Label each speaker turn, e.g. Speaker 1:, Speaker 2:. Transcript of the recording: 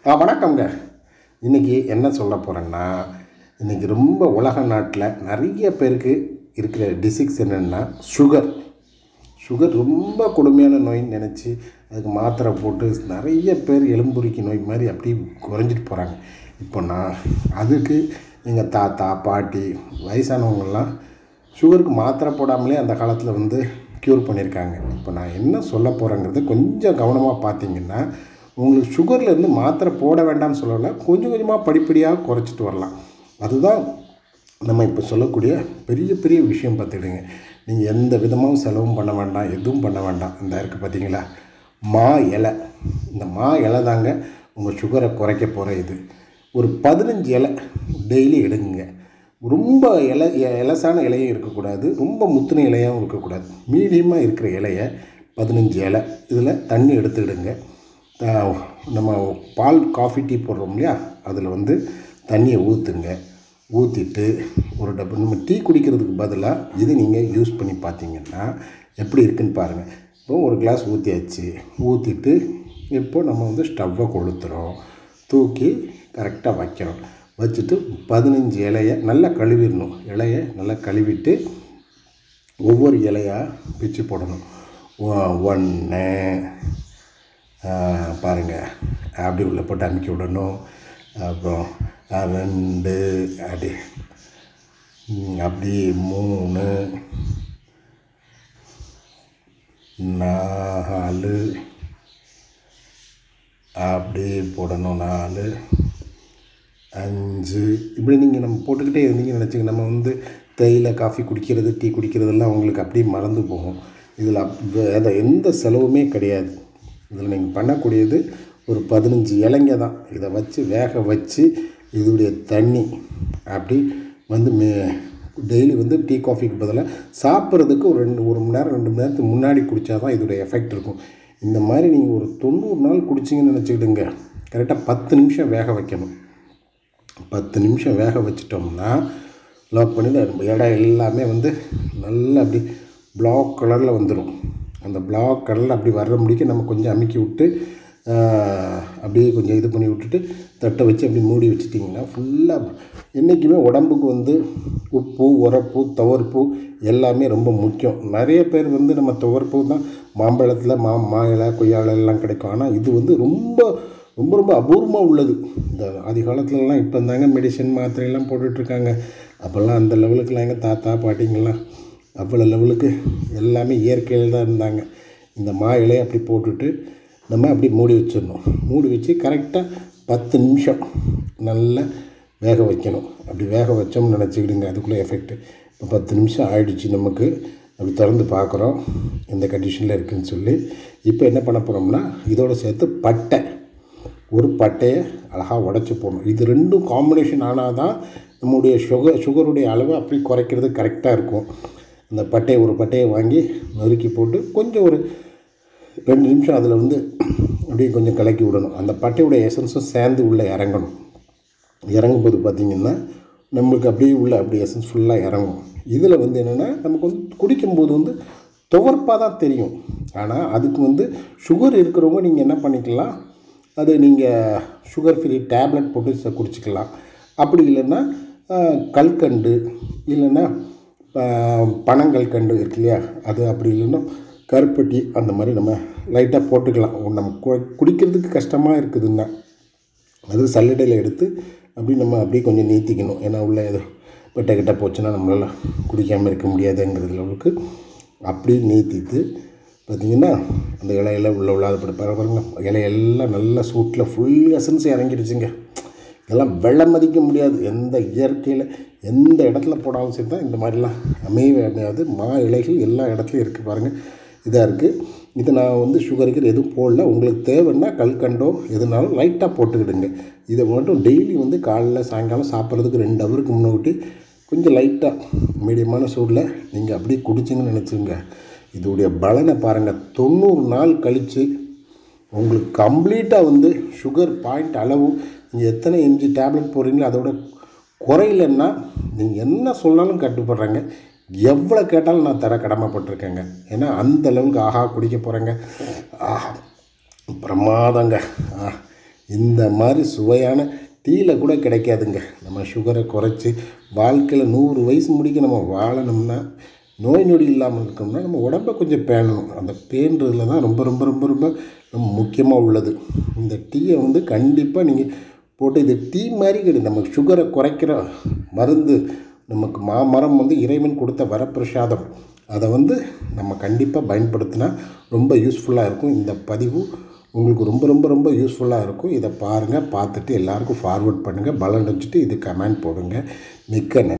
Speaker 1: வணக்கங்க. இன்றைக்கி என்ன சொல்ல போகிறேன்னா, இன்றைக்கி ரொம்ப உலக நாட்டில் நிறைய பேருக்கு இருக்கிற டிசீஸ் என்னென்னா சுகர் ரொம்ப கொடுமையான நோயின்னு நினச்சி அதுக்கு மாத்திரை போட்டு நிறைய பேர் எலும்புரிக்கி நோய் மாதிரி அப்படி குறைஞ்சிட்டு போகிறாங்க. இப்போ நான் அதுக்கு எங்கள் தாத்தா பாட்டி வயசானவங்கெல்லாம் சுகருக்கு மாத்திரை போடாமலே அந்த காலத்தில் க்யூர் பண்ணியிருக்காங்க. இப்போ நான் என்ன சொல்ல போகிறேங்கிறது கொஞ்சம் கவனமாக பார்த்தீங்கன்னா, உங்களுக்கு சுகர்லேருந்து மாத்திரை போட வேண்டாம்னு சொல்லலை, கொஞ்சம் கொஞ்சமாக படிப்படியாக குறைச்சிட்டு வரலாம். அதுதான் நம்ம இப்போ சொல்லக்கூடிய பெரிய பெரிய விஷயம். பார்த்துக்கிடுங்க, நீங்கள் எந்த விதமாகவும் செலவும் பண்ண வேண்டாம், எதுவும் பண்ண வேண்டாம். இந்த இருக்குது பார்த்தீங்களா, மா இலை. இந்த மா இலை தாங்க உங்கள் சுகரை குறைக்க போகிற இது. ஒரு 15 இலை டெய்லி எடுங்க. ரொம்ப இலசான இலையும் இருக்கக்கூடாது, ரொம்ப முத்தின இலையாகவும் இருக்கக்கூடாது. மீடியமாக இருக்கிற இலையை 15 இலை இதில் தண்ணி எடுத்துக்கிடுங்க. நம்ம பால் காஃபி டீ போடுறோம் இல்லையா, அதில் தண்ணியை ஊற்றிட்டு ஒரு டப்பு நம்ம டீ குடிக்கிறதுக்கு பதிலாக இது நீங்கள் யூஸ் பண்ணி பார்த்தீங்கன்னா எப்படி இருக்குன்னு பாருங்கள். இப்போ ஒரு கிளாஸ் ஊற்றிட்டு இப்போ நம்ம ஸ்டவ்வை கொளுத்துகிறோம், தூக்கி கரெக்டாக வைக்கிறோம். வச்சுட்டு 15 இலையை நல்லா கழுவிடணும். இலையை நல்லா கழுவிட்டு ஒவ்வொரு இலையாக பிச்சு போடணும். 1 பாருங்கள், அப்படி உள்ளே போட்டு அமுக்கி விடணும். அப்புறம் 2 அப்படி 3 4 அப்படி போடணும். 4 5 இப்படி நீங்கள் நம்ம போட்டுக்கிட்டே இருந்தீங்கன்னு நினச்சிங்க, நம்ம தேயிலை காஃபி குடிக்கிறது டீ குடிக்கிறதெல்லாம் உங்களுக்கு அப்படியே மறந்து போகும். இதில் எந்த செலவுமே கிடையாது. இதில் நீங்கள் பண்ணக்கூடியது ஒரு 15 இலைங்க தான். இதை வேக வச்சு இதோடைய தண்ணி அப்படி டெய்லி டீ காஃபிக்கு பதிலாக சாப்பிட்றதுக்கு ஒரு மணி நேரம் 2 மணி நேரத்துக்கு முன்னாடி குடித்தா தான் இதோடைய எஃபெக்ட் இருக்கும். இந்த மாதிரி நீங்கள் ஒரு 90 நாள் குடிச்சிங்கன்னு நினச்சிக்கிடுங்க. கரெக்டாக 10 நிமிஷம் வேக வைக்கணும். 10 நிமிஷம் வேக வச்சிட்டோம்னா லாக் பண்ணி இடம் எல்லாமே நல்லா அப்படி பிளாக் கலரில் வந்துடும். அந்த பிளாக் கலரில் அப்படி வர்ற முடிக்க நம்ம கொஞ்சம் அமுக்கி விட்டு அப்படியே கொஞ்சம் இது பண்ணி விட்டுட்டு தட்டை வச்சு அப்படி மூடி வச்சிட்டிங்கன்னா ஃபுல்லாக என்றைக்குமே உடம்புக்கு உப்பு, உரப்பு, துவர்ப்பு எல்லாமே ரொம்ப முக்கியம். நிறைய பேர் நம்ம துவர்ப்பு தான் மாம்பழத்தில் மா இலை, கொய்யா இலை எல்லாம் கிடைக்கும். ஆனால் இது ரொம்ப ரொம்ப ரொம்ப அபூர்வமாக உள்ளது. இந்த ஆதி காலத்துலலாம் இப்போ தாங்க மெடிசன் மாத்திரையெல்லாம் போட்டுட்ருக்காங்க. அப்போல்லாம் அந்த லெவலுக்குலாம் எங்கள் தாத்தா பாட்டிங்கெல்லாம் அவ்வளோ லெவலுக்கு எல்லாமே இயற்கையில் தான் இருந்தாங்க. இந்த மா இலையை அப்படி போட்டுட்டு நம்ம அப்படி மூடி வச்சிடணும். மூடி வச்சு கரெக்டாக 10 நிமிஷம் நல்லா வேக வைக்கணும். அப்படி வேக வச்சோம்னு நினச்சிக்கிடுங்க, அதுக்குள்ளே எஃபெக்ட்டு. இப்போ 10 நிமிஷம் ஆயிடுச்சு. நமக்கு அப்படி திறந்து பார்க்குறோம் எந்த கண்டிஷனில் இருக்குதுன்னு சொல்லி. இப்போ என்ன பண்ண போகிறோம்னா, இதோடு சேர்த்து ஒரு பட்டையை அழகாக உடச்சி போடணும். இது ரெண்டும் காம்பினேஷன் ஆனால் தான் நம்முடைய சுகருடைய அளவை அப்படி குறைக்கிறது கரெக்டாக இருக்கும். அந்த ஒரு பட்டையை வாங்கி நறுக்கி போட்டு கொஞ்சம் ஒரு 2 நிமிஷம் அதில் அப்படியே கொஞ்சம் கலக்கி விடணும். அந்த பட்டையுடைய எசன்ஸும் சேர்ந்து உள்ளே இறங்கணும். இறங்கும்போது பார்த்திங்கன்னா நம்மளுக்கு அப்படியே அப்படி எசன்ஸ் ஃபுல்லாக இறங்கும். இதில் என்னென்னா நமக்கு குடிக்கும்போது துவர்ப்பாக தான் தெரியும். ஆனால் அதுக்கு சுகர் இருக்கிறவங்க நீங்கள் என்ன பண்ணிக்கலாம், அது நீங்கள் சுகர் ஃப்ரீ டேப்லெட் போட்டு குடிச்சிக்கலாம். அப்படி இல்லைன்னா கல்கண்டு இல்லைன்னா பனங்கல்கண்டு இருக்கு இல்லையா, அது அப்படி இல்லைன்னா கருப்பட்டி அந்த மாதிரி நம்ம லைட்டாக போட்டுக்கலாம். நம்ம குடிக்கிறதுக்கு கஷ்டமாக இருக்குதுன்னா அது சல்லடையில் எடுத்து நம்ம அப்படியே கொஞ்சம் நீத்திக்கணும். ஏன்னா உள்ளே ஏதோ வெட்டக்கிட்ட போச்சுன்னா நம்மளால் குடிக்காமல் இருக்க முடியாதுங்கிறது அளவுக்கு அப்படி நீத்திட்டு பார்த்திங்கன்னா அந்த இலையெல்லாம் உள்ளாத பாருங்க, இலையெல்லாம் நல்ல சூட்டில் ஃபுல் எசன்ஸ் இறங்கிடுச்சுங்க. இதெல்லாம் வெள்ளை மதிக்க முடியாது. எந்த இயற்கையில் எந்த இடத்துல போடாலும் சரி தான் இந்த மாதிரிலாம் அமையாது. மா இலைகள் எல்லா இடத்துலையும் இருக்குது பாருங்கள், இதாக இருக்குது. இது நான் சுகருக்கு எதுவும் போடல. உங்களுக்கு தேவைன்னா கல்கண்டோ எதுனாலும் லைட்டாக போட்டுக்கிடுங்க. இதை மட்டும் டெய்லி காலையில் சாயங்காலம் சாப்பிட்றதுக்கு 2 ஹவருக்கு முன்னாடி கொஞ்சம் லைட்டாக மீடியமான சூடில் நீங்கள் அப்படியே குடிச்சிங்கன்னு நினச்சிங்க. இதோடைய பலனை பாருங்கள். 90 நாள் கழித்து உங்களுக்கு கம்ப்ளீட்டாக சுகர் பாயிண்ட் அளவு நீங்கள் எத்தனை எம்ஜி டேப்லெட் போடுறீங்களோ அதோட குறையிலன்னா நீங்கள் என்ன சொன்னாலும் கட்டுப்படுறாங்க. எவ்வளோ கேட்டாலும் நான் தர கடமைப்பட்டிருக்கேங்க. ஏன்னா அந்த லெவலுக்கு குடிக்க போகிறேங்க. பிரமாதங்க. இந்த மாதிரி சுவையான டீயில் கூட கிடைக்காதுங்க. நம்ம சுகரை குறைச்சி வாழ்க்கையில் 100 வயசு முடிக்க நம்ம வாழணும்னா, நோய் நொடி இல்லாமல் இருக்கணும்னா நம்ம உடம்பை கொஞ்சம் பேணணும். அந்த பேணுறதுல தான் ரொம்ப ரொம்ப ரொம்ப ரொம்ப ரொம்ப முக்கியமாக உள்ளது. இந்த டீயை வந்து கண்டிப்பாக நீங்கள் போட்டு, இது டீ மாதிரி கிடையாது, நமக்கு சுகரை குறைக்கிற மருந்து. நமக்கு மாமரம் வந்து இறைவன் கொடுத்த வரப்பிரசாதம். அதை வந்து நம்ம கண்டிப்பாக பயன்படுத்தினா ரொம்ப யூஸ்ஃபுல்லாக இருக்கும். இந்த பதிவு உங்களுக்கு ரொம்ப ரொம்ப ரொம்ப யூஸ்ஃபுல்லாக இருக்கும். இதை பாருங்கள், பார்த்துட்டு எல்லாருக்கும் ஃபார்வர்ட் பண்ணுங்கள். பலன் வச்சுட்டு இது கமெண்ட் போடுங்க. மிக்க நன்றி.